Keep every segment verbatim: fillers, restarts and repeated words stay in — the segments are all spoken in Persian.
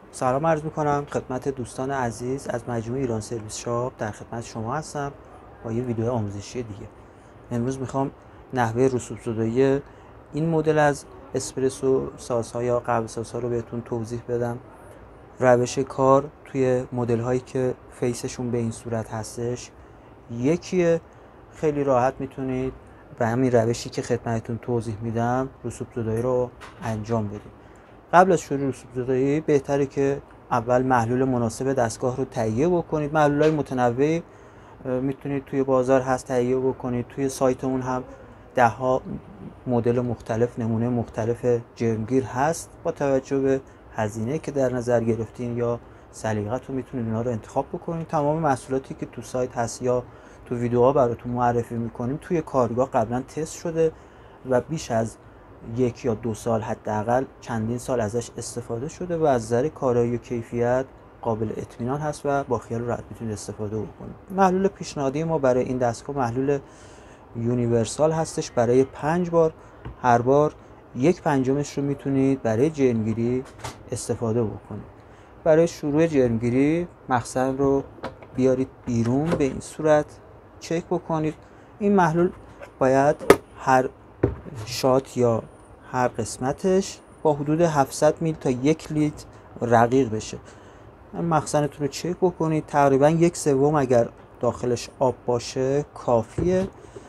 سلام عرض میکنم خدمت دوستان عزیز از مجموعه ایران سرویس شاپ. در خدمت شما هستم با یه ویدیو آموزشی دیگه. امروز میخوام نحوه رسوب زدایی این مدل از اسپرسو ساس‌ها یا قهوه ساس‌ها رو بهتون توضیح بدم. روش کار توی مدل هایی که فیسشون به این صورت هستش یکیه، خیلی راحت میتونید به همین روشی که خدمتتون توضیح میدم رسوب زدایی رو انجام بدید. قبل از شروع رسوب زدایی بهتره که اول محلول مناسب دستگاه رو تهیه بکنید. محلول‌های متنوعی میتونید توی بازار هست تهیه بکنید. توی سایتمون هم ده ها مدل مختلف، نمونه مختلف جرمگیر هست. با توجه به هزینه که در نظر گرفتین یا سلیقتون میتونید اینا رو انتخاب بکنید. تمام محصولاتی که تو سایت هست یا تو ویدیوها براتون معرفی میکنیم توی کارگاه قبلا تست شده و بیش از یک یا دو سال حداقل چندین سال ازش استفاده شده و از نظر کارایی و کیفیت قابل اطمینان هست و با خیال راحت میتونید استفاده بکنید. محلول پیشنهادی ما برای این دستگاه محلول یونیورسال هستش برای پنج بار. هر بار یک پنجمش رو میتونید برای جرمگیری استفاده بکنید. برای شروع جرمگیری مخزن رو بیارید بیرون، به این صورت چک بکنید. این محلول باید هر شات یا هر قسمتش با حدود هفتصد میلی تا یک لیتر رقیق بشه. مخزنتون رو چک بکنید. تقریبا یک سوم اگر داخلش آب باشه کافیه.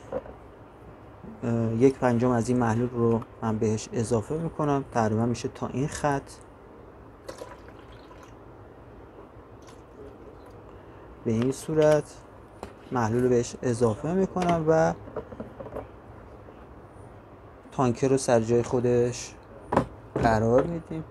یک پنجم از این محلول رو من بهش اضافه میکنم، تقریبا میشه تا این خط. به این صورت محلول رو بهش اضافه میکنم و تانکر رو سر جای خودش قرار میدیم.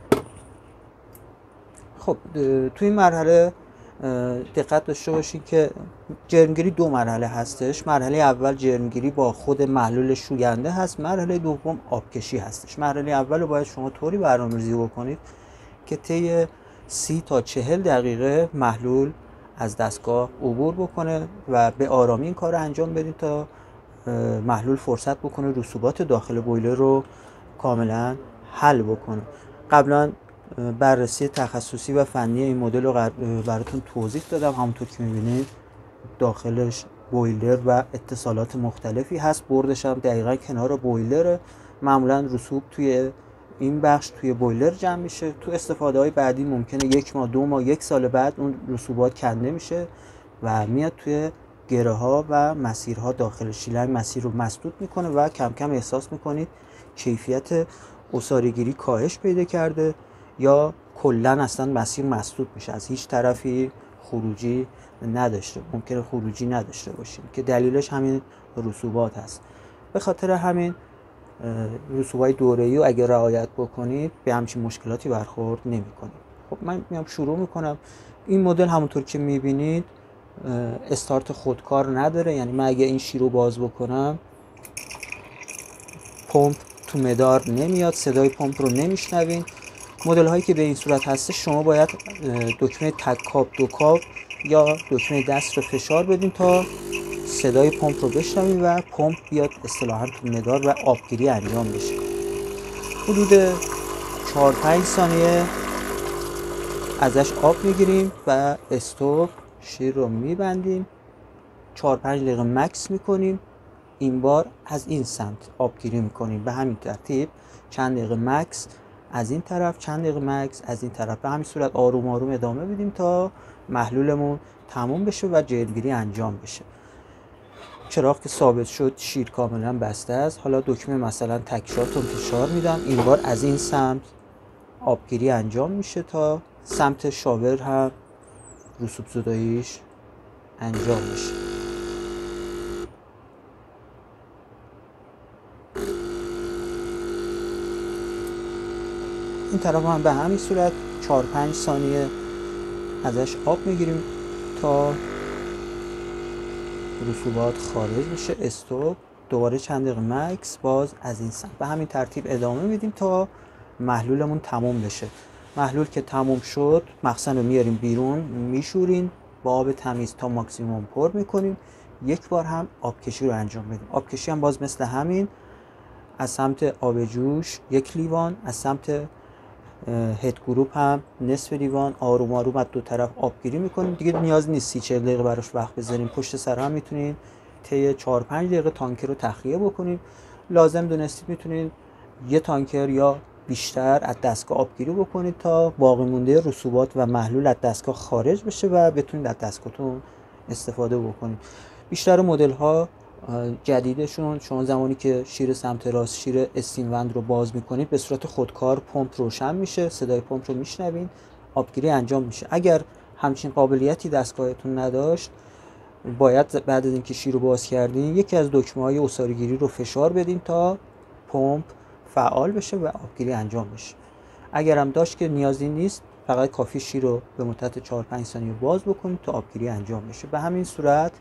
خب توی این مرحله دقت داشته باشید که جرمگیری دو مرحله هستش. مرحله اول جرمگیری با خود محلول شوینده هست، مرحله دوم آبکشی هستش. مرحله اول رو باید شما طوری برنامه‌ریزی بکنید که طی سی تا چهل دقیقه محلول از دستگاه عبور بکنه و به آرامی این کار رو انجام بدید تا محلول فرصت بکنه رسوبات داخل بویلر رو کاملا حل بکنه. قبلا بررسی تخصصی و فنی این مدل رو براتون توضیح دادم. همونطور که میبینید داخلش بویلر و اتصالات مختلفی هست. بردش هم دقیقا کنار بویلر. معمولا رسوب توی این بخش توی بویلر جمع میشه. تو استفاده های بعدی ممکنه یک ماه، دو ماه، یک سال بعد اون رسوبات کنده میشه و میاد توی گره ها و مسیرها داخل شیلنگ مسیر رو مسدود میکنه و کم کم احساس میکنید کیفیت عصاره‌گیری کاهش پیدا کرده یا کلا اصلا مسیر مسدود میشه، از هیچ طرفی خروجی نداشته، ممکنه خروجی نداشته باشیم که دلیلش همین رسوبات هست. به خاطر همین رسوبای دوره‌ای رو اگه رعایت بکنید به همچین مشکلاتی برخورد نمی‌کنید. خب من میام شروع میکنم. این مدل همونطور که میبینید استارت خودکار نداره، یعنی من اگه این شیر رو باز بکنم پمپ تو مدار نمیاد، صدای پمپ رو نمیشنوین. مدل هایی که به این صورت هسته شما باید دکمه تک کاب دو کاب یا دکمه دست رو فشار بدین تا صدای پمپ رو بشنوین و پمپ بیاد اصطلاحاً تو مدار و آبگیری انجام بشه. حدود چهار پنج ثانیه ازش آب میگیریم و استوب شیر رو میبندیم. چهار پنج دقیقه مکس میکنیم. این بار از این سمت آبگیری میکنیم. به همین ترتیب چند دقیقه مکس از این طرف، چند دقیقه مکس از این طرف. به همین صورت آروم آروم ادامه بدیم تا محلولمون تموم بشه و جرمگیری انجام بشه. چراغ که ثابت شد شیر کاملا بسته است. حالا دکمه مثلا تکرارتون فشار میدم. این بار از این سمت آبگیری انجام میشه تا سمت شاور هم رسوب زداییش انجام میشه. این طرف هم به همین صورت چهار پنج ثانیه ازش آب میگیریم تا رسوبات خارج بشه. استوب، دوباره چند دقیقه مکس، باز از این سمت. به همین ترتیب ادامه میدیم تا محلولمون تموم بشه. محلول که تموم شد مخزن رو میاریم بیرون، میشورین با آب تمیز تا ماکسیموم پر میکنیم. یک بار هم آبکشی رو انجام بدیم. آبکشی هم باز مثل همین، از سمت آب جوش یک لیوان، از سمت هد گروپ هم نصف لیوان آروم آروم از دو طرف آبگیری میکنیم. دیگه نیاز نیست سی چهل دقیقه براش وقت بذاریم، پشت سر هم میتونین طی چهار پنج دقیقه تانکر رو تخلیه بکنیم. لازم دونستید میتونین یه تانکر یا بیشتر از دستگاه آبگیری بکنید تا باقی مونده رسوبات و محلول از دستگاه خارج بشه و بتونید از دستگاهتون استفاده بکنید. بیشتر مدل ها جدیدشون شما زمانی که شیر سمت راست، شیر استینوند رو باز میکنید به صورت خودکار پمپ روشن میشه، صدای پمپ رو میشنوین، آبگیری انجام میشه. اگر همچین قابلیتی دستگاهتون نداشت باید بعد از اینکه شیر رو باز کردین یکی از دکمه های عصاره‌گیری رو فشار بدین تا پمپ فعال بشه و آبگیری انجام بشه. اگر هم داشت که نیازی نیست، فقط کافی شیر رو به مدت چهار پنج ثانیه باز بکنید تا آبگیری انجام بشه. به همین صورت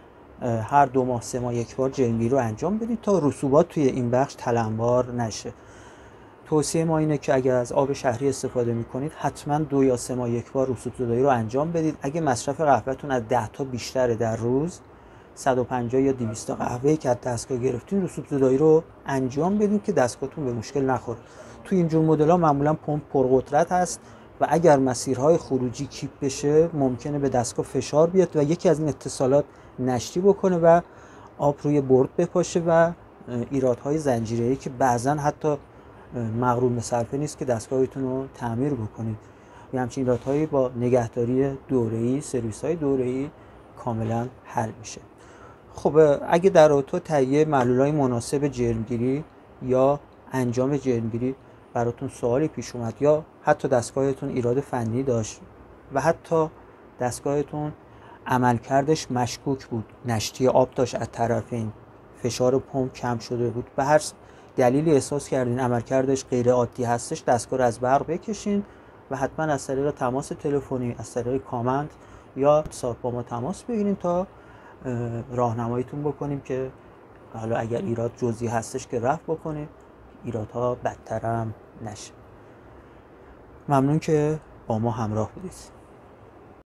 هر دو ماه سه ماه یک بار جرمگیری رو انجام بدید تا رسوبات توی این بخش تلمبار نشه. توصیه ما اینه که اگر از آب شهری استفاده میکنید حتما دو یا سه ماه یک بار رسوب زدایی رو انجام بدید. اگه مصرف قهوه‌تون از ده تا بیشتره در روز، صد و پنجاه یا دویست تا قهوه که از دستگاه گرفتین رسوب زدایی رو انجام بدید که دستگاهتون به مشکل نخوره. توی اینجور مدل‌ها معمولا پمپ پرقدرت هست و اگر مسیرهای خروجی کیپ بشه ممکنه به دستگاه فشار بیاد و یکی از این اتصالات نشتی بکنه و آب روی برد بپاشه و ایرادهای زنجیره‌ای که بعضا حتی مغروم به صرفه نیست که دستگاهتون رو تعمیر بکنید. یه همچین ایرادهایی با نگهداری دوره‌ای، سرویس‌های دوره‌ای کاملا حل میشه. خب اگه در رابطه تهیه محلول‌های مناسب جرمگیری یا انجام جرمگیری براتون سوالی پیش اومد یا حتی دستگاهتون ایراد فنی داشت و حتی دستگاهتون عملکردش مشکوک بود، نشتی آب داشت از طرفین، فشار پمپ کم شده بود، به هر دلیلی احساس کردین عملکردش غیر عادی هستش، دستگاه رو از برق بکشین و حتما از طریق تماس تلفنی، از طریق کامند یا واتساپ با ما تماس بگیرین تا راهنماییتون بکنیم که حالا اگر ایراد جزئی هستش که رفع بکنیم، ایرادها بدتر هم نشه. ممنون که با ما همراه بودید.